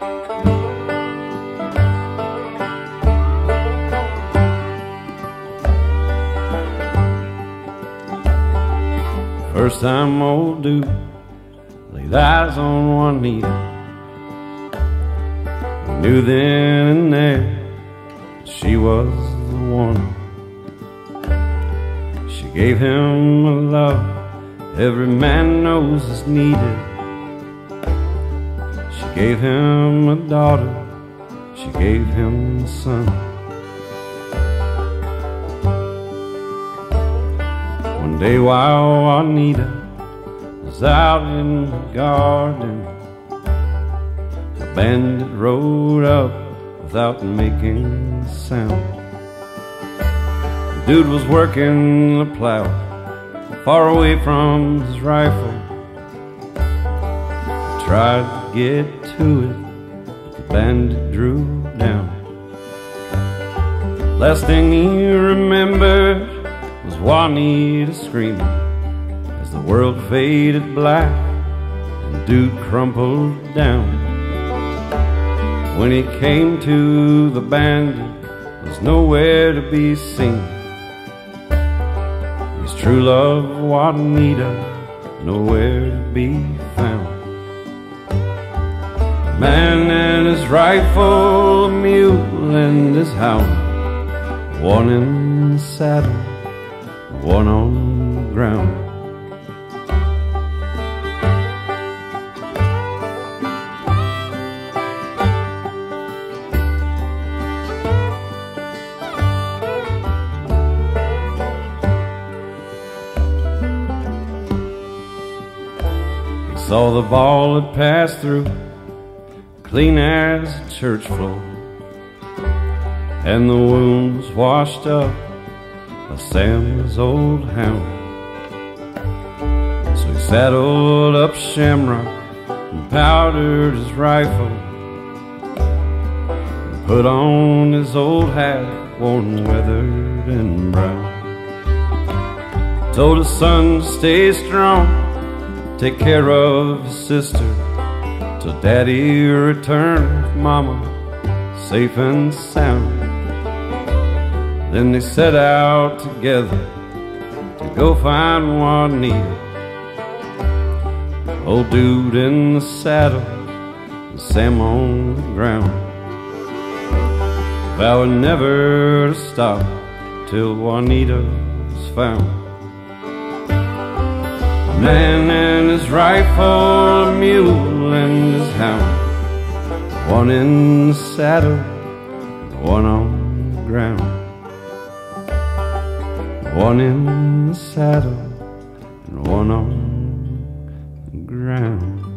First time old dude laid eyes on Juanita, he knew then and there that she was the one. She gave him a love every man knows is needed. She gave him a daughter, she gave him a son. One day while Juanita was out in the garden, the bandit rode up without making a sound. The dude was working the plow far away from his rifle. He tried to get to it, but the bandit drew down. Last thing he remembered was Juanita screaming as the world faded black and dude crumpled down. When he came to, the bandit was nowhere to be seen. His true love, Juanita, nowhere to be found. A man and his rifle, a mule and his hound, one in the saddle, one on the ground. He saw the ball had passed through, clean as a church floor, and the wounds washed up by Sam's old hound. So he saddled up Shamrock and powdered his rifle, and put on his old hat, worn, weathered and brown. Told his son to stay strong, take care of his sister, till Daddy returned with Mama safe and sound. Then they set out together to go find Juanita, old dude in the saddle and Sam on the ground, vowing never to stop till Juanita was found. A man and his rifle, a mule and his hound, one in the saddle, one on the ground. One in the saddle and one on the ground.